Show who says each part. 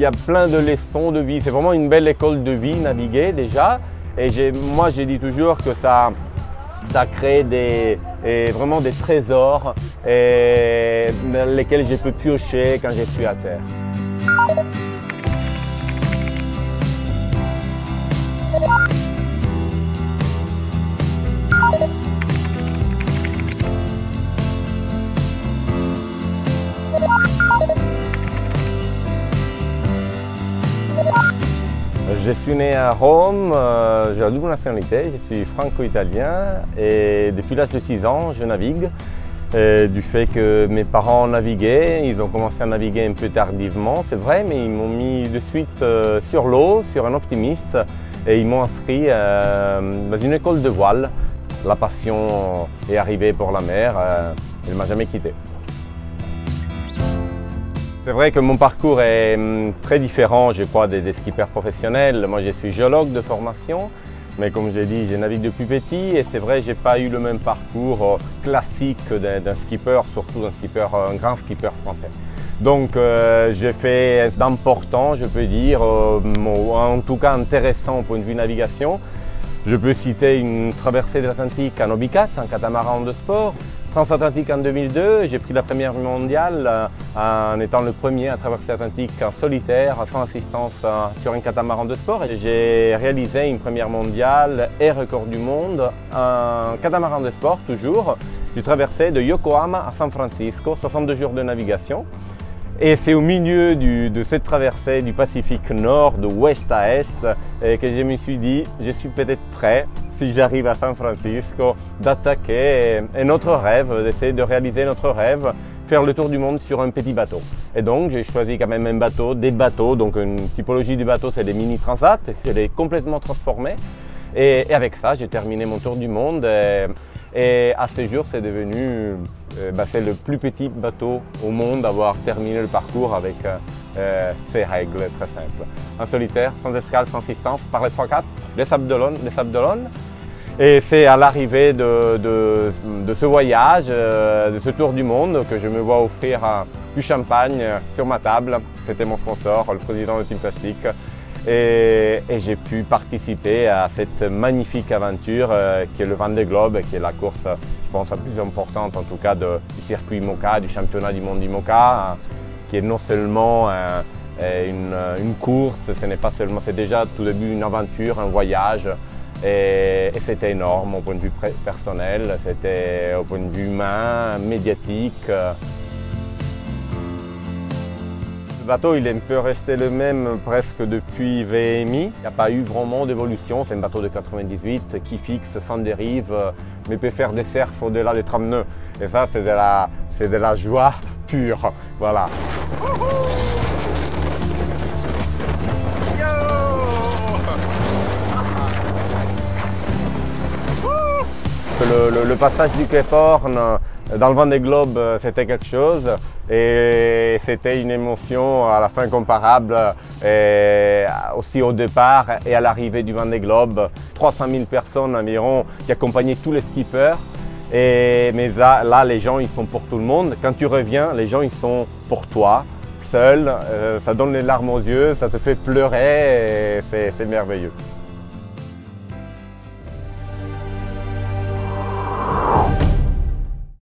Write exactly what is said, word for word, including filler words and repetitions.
Speaker 1: y a plein de leçons de vie. C'est vraiment une belle école de vie, naviguer déjà. Et moi, j'ai dit toujours que ça, ça crée des, et vraiment des trésors et, dans lesquels je peux piocher quand je suis à terre. Je suis né à Rome, euh, j'ai la double nationalité, je suis franco-italien et depuis l'âge de six ans, je navigue. Et du fait que mes parents naviguaient, ils ont commencé à naviguer un peu tardivement, c'est vrai, mais ils m'ont mis de suite euh, sur l'eau, sur un optimiste, et ils m'ont inscrit euh, dans une école de voile. La passion est arrivée pour la mer, euh, elle ne m'a jamais quitté. C'est vrai que mon parcours est très différent, je crois, des, des skippers professionnels. Moi, je suis géologue de formation, mais comme j'ai dit, je navigue depuis petit et c'est vrai, je n'ai pas eu le même parcours classique d'un skipper, surtout un skipper, un grand skipper français. Donc, euh, j'ai fait d'important, je peux dire, euh, en tout cas intéressant au point de vue navigation. Je peux citer une traversée de l'Atlantique en Obicat, un catamaran de sport. Transatlantique en deux mille deux, j'ai pris la première mondiale en étant le premier à traverser l'Atlantique en solitaire, sans assistance sur un catamaran de sport. J'ai réalisé une première mondiale et record du monde en catamaran de sport toujours. J'ai traversé de Yokohama à San Francisco, soixante-deux jours de navigation. Et c'est au milieu du, de cette traversée du Pacifique Nord, de ouest à est, que je me suis dit, je suis peut-être prêt, si j'arrive à San Francisco, d'attaquer notre rêve, d'essayer de réaliser notre rêve, faire le tour du monde sur un petit bateau. Et donc j'ai choisi quand même un bateau, des bateaux, donc une typologie du bateau, c'est des mini transats, je l'ai complètement transformé. Et, et avec ça, j'ai terminé mon tour du monde. Et, et à ce jour, c'est devenu euh, bah, c'est le plus petit bateau au monde à avoir terminé le parcours avec euh, ces règles très simples. En solitaire, sans escale, sans assistance, par les trois caps, les Sables d'Olonne, les Sables d'Olonne. Et c'est à l'arrivée de, de, de ce voyage, euh, de ce tour du monde, que je me vois offrir euh, du champagne euh, sur ma table. C'était mon sponsor, le président de Team Plastic. Et, et j'ai pu participer à cette magnifique aventure euh, qui est le Vendée Globe, qui est la course, je pense, la plus importante en tout cas de, du circuit IMOCA, du championnat du monde IMOCA, euh, qui est non seulement euh, une, une course, ce n'est pas seulement, c'est déjà tout début une aventure, un voyage. Et, et c'était énorme au point de vue personnel, c'était au point de vue humain, médiatique. Le bateau, il est un peu resté le même presque depuis V M I. Il n'y a pas eu vraiment d'évolution. C'est un bateau de quatre-vingt-dix-huit qui fixe sans dérive, mais peut faire des cerfs au-delà des trente nœuds. Et ça, c'est de la, c'est de la joie pure. Voilà. Le, le, le passage du Cape Horn dans le Vendée Globe, c'était quelque chose et c'était une émotion à la fin comparable et aussi au départ et à l'arrivée du Vendée Globe. trois cent mille personnes environ qui accompagnaient tous les skippers. Et, mais là, là, les gens, ils sont pour tout le monde. Quand tu reviens, les gens, ils sont pour toi, seul. Euh, ça donne les larmes aux yeux, ça te fait pleurer et c'est merveilleux.